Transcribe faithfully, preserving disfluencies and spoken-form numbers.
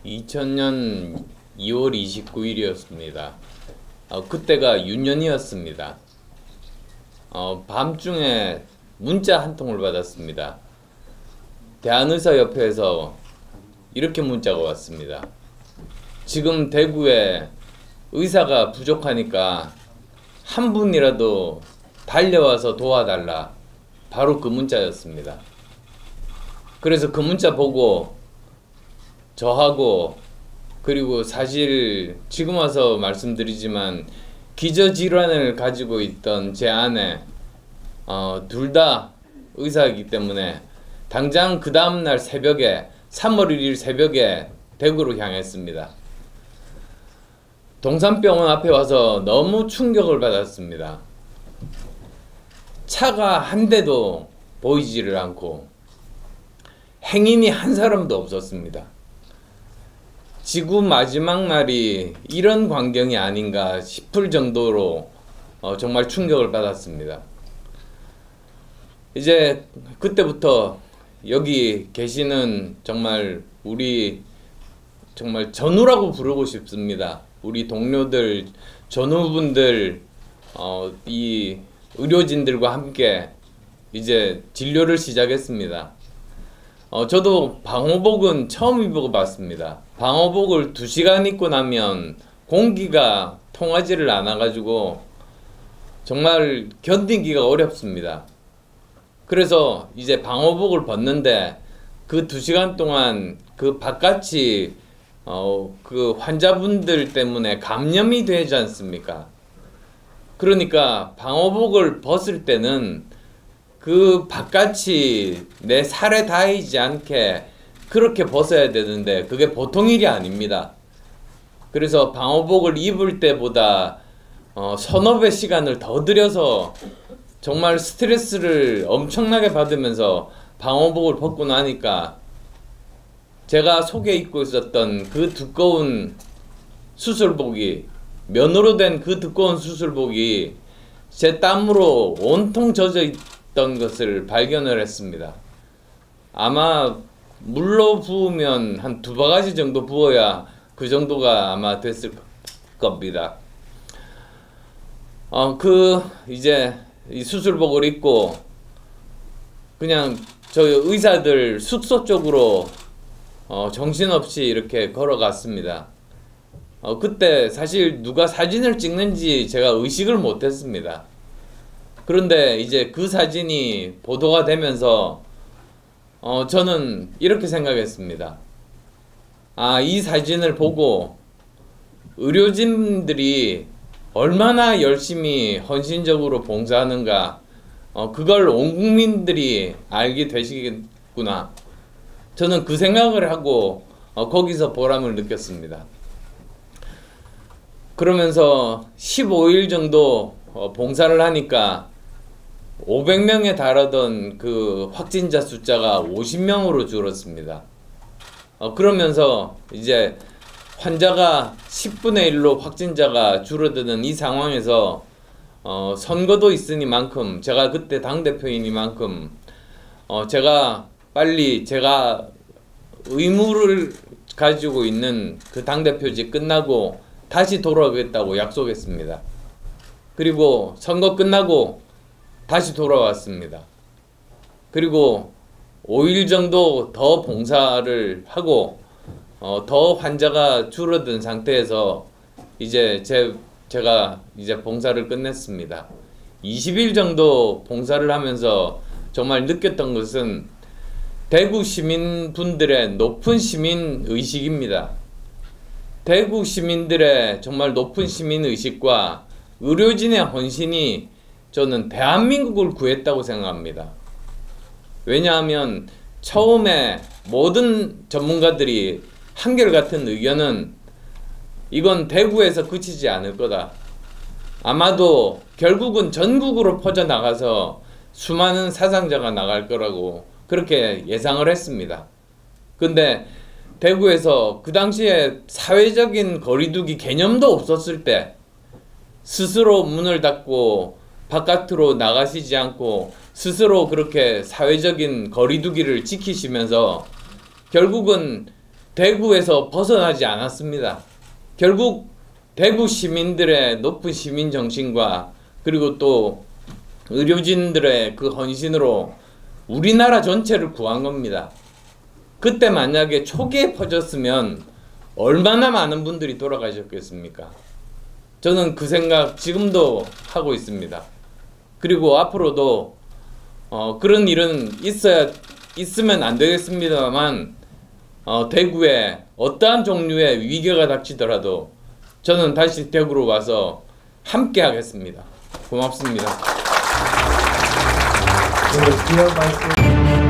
이천 년 이월 이십구일이었습니다. 어, 그때가 유년이었습니다. 어, 밤중에 문자 한 통을 받았습니다. 대한의사협회에서 이렇게 문자가 왔습니다. 지금 대구에 의사가 부족하니까 한 분이라도 달려와서 도와달라. 바로 그 문자였습니다. 그래서 그 문자 보고 저하고, 그리고 사실 지금 와서 말씀드리지만 기저질환을 가지고 있던 제 아내, 어, 둘 다 의사이기 때문에 당장 그 다음날 새벽에, 삼월 일일 새벽에 대구로 향했습니다. 동산병원 앞에 와서 너무 충격을 받았습니다. 차가 한 대도 보이지를 않고 행인이 한 사람도 없었습니다. 지구 마지막 날이 이런 광경이 아닌가 싶을 정도로 어, 정말 충격을 받았습니다. 이제 그때부터 여기 계시는 정말 우리 정말 전우라고 부르고 싶습니다. 우리 동료들, 전우분들, 어, 이 의료진들과 함께 이제 진료를 시작했습니다. 어, 저도 방호복은 처음 입어봤습니다. 방호복을 두 시간 입고 나면 공기가 통하지를 않아가지고 정말 견디기가 어렵습니다. 그래서 이제 방호복을 벗는데 그 두 시간 동안 그 바깥이 어, 그 환자분들 때문에 감염이 되지 않습니까? 그러니까 방호복을 벗을 때는 그 바깥이 내 살에 닿이지 않게 그렇게 벗어야 되는데 그게 보통 일이 아닙니다. 그래서 방호복을 입을 때보다 어, 서너 배 시간을 더 들여서 정말 스트레스를 엄청나게 받으면서 방호복을 벗고 나니까 제가 속에 입고 있었던 그 두꺼운 수술복이, 면으로 된 그 두꺼운 수술복이 제 땀으로 온통 젖어 있던 것을 발견을 했습니다. 아마 물로 부으면 한 두 바가지 정도 부어야 그 정도가 아마 됐을 겁니다. 어, 그 이제 이 수술복을 입고 그냥 저희 의사들 숙소 쪽으로 어, 정신없이 이렇게 걸어갔습니다. 어, 그때 사실 누가 사진을 찍는지 제가 의식을 못했습니다. 그런데 이제 그 사진이 보도가 되면서 어, 저는 이렇게 생각했습니다. 아, 이 사진을 보고 의료진들이 얼마나 열심히 헌신적으로 봉사하는가, 어, 그걸 온 국민들이 알게 되시겠구나. 저는 그 생각을 하고 어, 거기서 보람을 느꼈습니다. 그러면서 십오 일 정도 어, 봉사를 하니까 오백 명에 달하던 그 확진자 숫자가 오십 명으로 줄었습니다. 어, 그러면서 이제 환자가 십분의 일로 확진자가 줄어드는 이 상황에서 어, 선거도 있으니만큼, 제가 그때 당대표이니만큼 어, 제가 빨리 제가 의무를 가지고 있는 그 당대표직 끝나고 다시 돌아오겠다고 약속했습니다. 그리고 선거 끝나고 다시 돌아왔습니다. 그리고 오 일 정도 더 봉사를 하고 어, 더 환자가 줄어든 상태에서 이제 제, 제가 이제 봉사를 끝냈습니다. 이십 일 정도 봉사를 하면서 정말 느꼈던 것은 대구 시민분들의 높은 시민의식입니다. 대구 시민들의 정말 높은 시민의식과 의료진의 헌신이 저는 대한민국을 구했다고 생각합니다. 왜냐하면 처음에 모든 전문가들이 한결같은 의견은 이건 대구에서 그치지 않을 거다. 아마도 결국은 전국으로 퍼져나가서 수많은 사상자가 나갈 거라고 그렇게 예상을 했습니다. 근데 대구에서 그 당시에 사회적인 거리두기 개념도 없었을 때 스스로 문을 닫고 바깥으로 나가시지 않고 스스로 그렇게 사회적인 거리두기를 지키시면서 결국은 대구에서 벗어나지 않았습니다. 결국 대구 시민들의 높은 시민 정신과 그리고 또 의료진들의 그 헌신으로 우리나라 전체를 구한 겁니다. 그때 만약에 초기에 퍼졌으면 얼마나 많은 분들이 돌아가셨겠습니까? 저는 그 생각 지금도 하고 있습니다. 그리고 앞으로도 어, 그런 일은 있어야 있으면 안 되겠습니다만 어, 대구에 어떠한 종류의 위기가 닥치더라도 저는 다시 대구로 와서 함께 하겠습니다. 고맙습니다. 네, 기억 말씀.